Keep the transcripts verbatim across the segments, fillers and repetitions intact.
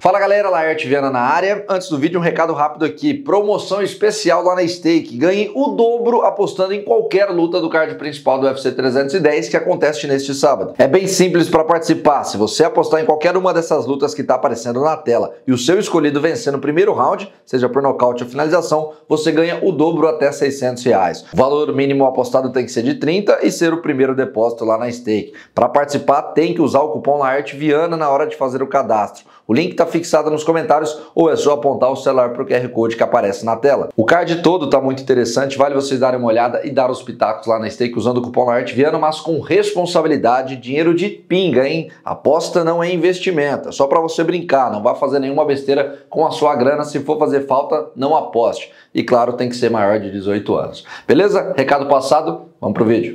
Fala galera, Laerte Viana na área. Antes do vídeo, um recado rápido aqui. Promoção especial lá na Stake. Ganhe o dobro apostando em qualquer luta do card principal do U F C trezentos e dez que acontece neste sábado. É bem simples para participar. Se você apostar em qualquer uma dessas lutas que está aparecendo na tela e o seu escolhido vencer no primeiro round, seja por nocaute ou finalização, você ganha o dobro até seiscentos reais. O valor mínimo apostado tem que ser de trinta e ser o primeiro depósito lá na Stake. Para participar, tem que usar o cupom Laerte Viana na hora de fazer o cadastro. O link está fixado nos comentários ou é só apontar o celular para o Q R Code que aparece na tela. O card todo está muito interessante, vale vocês darem uma olhada e dar os pitacos lá na Stake usando o cupom Laerte Viana, mas com responsabilidade, dinheiro de pinga, hein? Aposta não é investimento, é só para você brincar, não vai fazer nenhuma besteira com a sua grana, se for fazer falta, não aposte. E claro, tem que ser maior de dezoito anos. Beleza? Recado passado, vamos pro vídeo.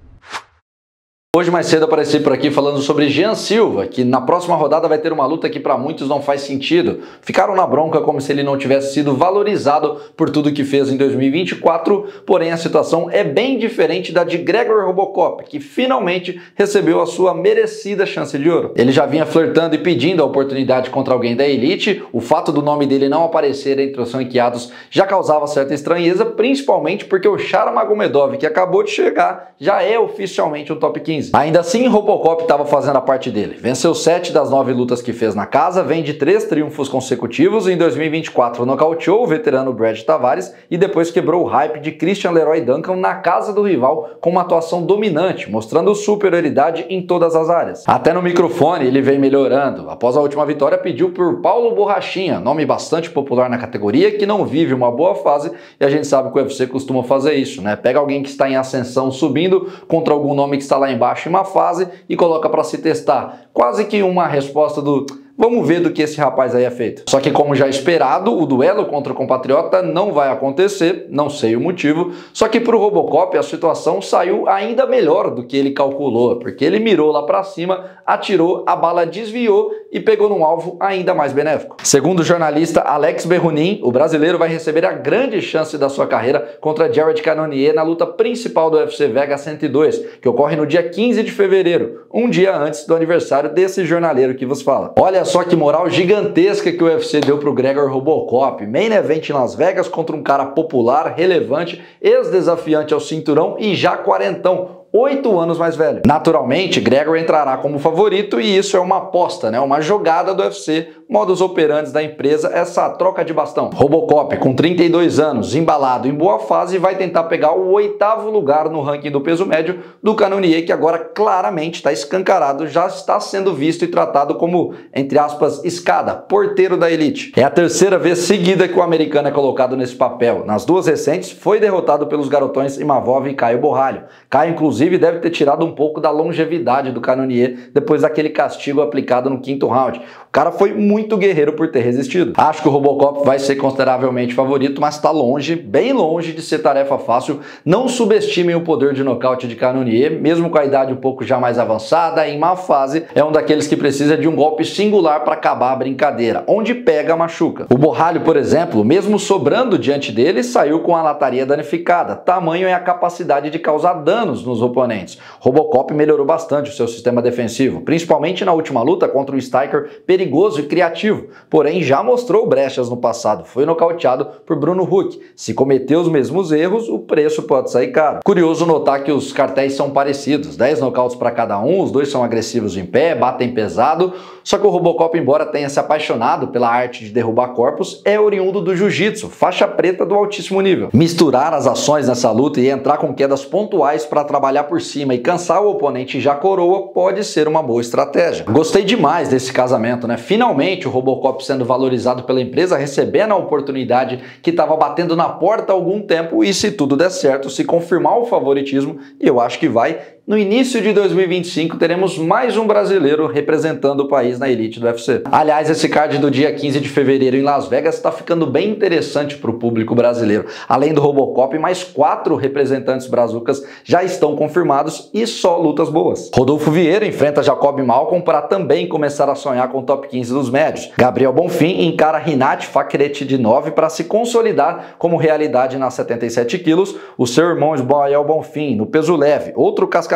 Hoje mais cedo apareci por aqui falando sobre Jean Silva, que na próxima rodada vai ter uma luta que para muitos não faz sentido. Ficaram na bronca como se ele não tivesse sido valorizado por tudo que fez em dois mil e vinte e quatro, porém a situação é bem diferente da de Gregor Robocop, que finalmente recebeu a sua merecida chance de ouro. Ele já vinha flertando e pedindo a oportunidade contra alguém da elite, o fato do nome dele não aparecer entre os ranqueados já causava certa estranheza, principalmente porque o Sharon Magomedov, que acabou de chegar, já é oficialmente um top quinze. Ainda assim, Robocop estava fazendo a parte dele. Venceu sete das nove lutas que fez na casa, vem de três triunfos consecutivos. Em dois mil e vinte e quatro, nocauteou o veterano Brad Tavares e depois quebrou o hype de Christian Leroy Duncan na casa do rival com uma atuação dominante, mostrando superioridade em todas as áreas. Até no microfone ele vem melhorando. Após a última vitória, pediu por Paulo Borrachinha, nome bastante popular na categoria, que não vive uma boa fase, e a gente sabe que o U F C costuma fazer isso, né? Pega alguém que está em ascensão subindo contra algum nome que está lá embaixo em uma fase e coloca para se testar. Quase que uma resposta do vamos ver do que esse rapaz aí é feito. Só que como já esperado, o duelo contra o compatriota não vai acontecer, não sei o motivo, só que para o Robocop a situação saiu ainda melhor do que ele calculou, porque ele mirou lá para cima, atirou, a bala desviou e pegou num alvo ainda mais benéfico. Segundo o jornalista Alex Berrunin, o brasileiro vai receber a grande chance da sua carreira contra Jared Cannonier na luta principal do U F C Vegas cento e dois, que ocorre no dia quinze de fevereiro, um dia antes do aniversário desse jornaleiro que vos fala. Olha só que moral gigantesca que o U F C deu pro Gregor Robocop. Main event em Las Vegas contra um cara popular, relevante, ex-desafiante ao cinturão e já quarentão. Oito anos mais velho. Naturalmente, Gregor entrará como favorito e isso é uma aposta, né? Uma jogada do U F C, modus operandi da empresa, essa troca de bastão. Robocop, com trinta e dois anos, embalado em boa fase, vai tentar pegar o oitavo lugar no ranking do peso médio do Cannonier, que agora claramente está escancarado, já está sendo visto e tratado como, entre aspas, escada, porteiro da elite. É a terceira vez seguida que o americano é colocado nesse papel. Nas duas recentes, foi derrotado pelos garotões Imavov e Caio Borralho. Caio, inclusive, Inclusive, deve ter tirado um pouco da longevidade do Cannonier depois daquele castigo aplicado no quinto round. O cara foi muito guerreiro por ter resistido. Acho que o Robocop vai ser consideravelmente favorito, mas está longe, bem longe de ser tarefa fácil. Não subestimem o poder de nocaute de Cannonier, mesmo com a idade um pouco já mais avançada, em má fase, é um daqueles que precisa de um golpe singular para acabar a brincadeira. Onde pega, machuca. O Borralho, por exemplo, mesmo sobrando diante dele, saiu com a lataria danificada. Tamanho é a capacidade de causar danos nos oponentes. Robocop melhorou bastante o seu sistema defensivo, principalmente na última luta contra um striker perigoso e criativo, porém já mostrou brechas no passado, foi nocauteado por Bruno Huck. Se cometeu os mesmos erros, o preço pode sair caro. Curioso notar que os cartéis são parecidos, dez nocautes para cada um, os dois são agressivos em pé, batem pesado, só que o Robocop, embora tenha se apaixonado pela arte de derrubar corpos, é oriundo do jiu-jitsu, faixa preta do altíssimo nível. Misturar as ações nessa luta e entrar com quedas pontuais para trabalhar por cima e cansar o oponente já coroa pode ser uma boa estratégia. Gostei demais desse casamento, né? Finalmente o Robocop sendo valorizado pela empresa, recebendo a oportunidade que estava batendo na porta há algum tempo e se tudo der certo, se confirmar o favoritismo, e eu acho que vai, no início de dois mil e vinte e cinco teremos mais um brasileiro representando o país na elite do U F C. Aliás, esse card do dia quinze de fevereiro em Las Vegas está ficando bem interessante para o público brasileiro. Além do Robocop, mais quatro representantes brazucas já estão confirmados e só lutas boas. Rodolfo Vieira enfrenta Jacob Malcolm para também começar a sonhar com o top quinze dos médios. Gabriel Bonfim encara Rinat Fakhretdinov para se consolidar como realidade nas setenta e sete quilos. O seu irmão Ismael Bonfim no peso leve, outro casca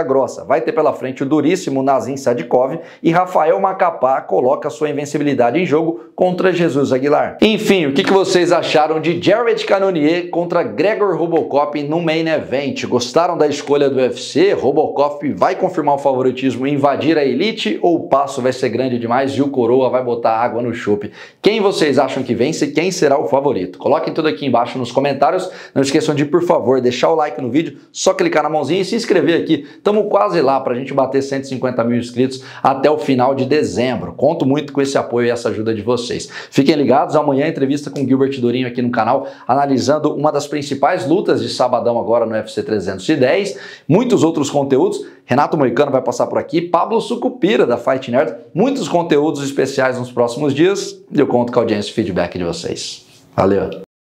grossa. Vai ter pela frente o duríssimo Nazim Sadikov e Rafael Macapá coloca sua invencibilidade em jogo contra Jesus Aguilar. Enfim, o que vocês acharam de Jared Cannonier contra Gregor Robocop no Main Event? Gostaram da escolha do U F C? Robocop vai confirmar o favoritismo e invadir a Elite ou o passo vai ser grande demais e o Coroa vai botar água no chope? Quem vocês acham que vence? Quem será o favorito? Coloquem tudo aqui embaixo nos comentários. Não esqueçam de, por favor, deixar o like no vídeo, só clicar na mãozinha e se inscrever aqui. Estamos quase lá para a gente bater cento e cinquenta mil inscritos até o final de dezembro. Conto muito com esse apoio e essa ajuda de vocês. Fiquem ligados, amanhã entrevista com Gilbert Durinho aqui no canal, analisando uma das principais lutas de sabadão agora no U F C trezentos e dez. Muitos outros conteúdos. Renato Moicano vai passar por aqui, Pablo Sucupira da Fight Nerd. Muitos conteúdos especiais nos próximos dias e eu conto com a audiência e feedback de vocês. Valeu!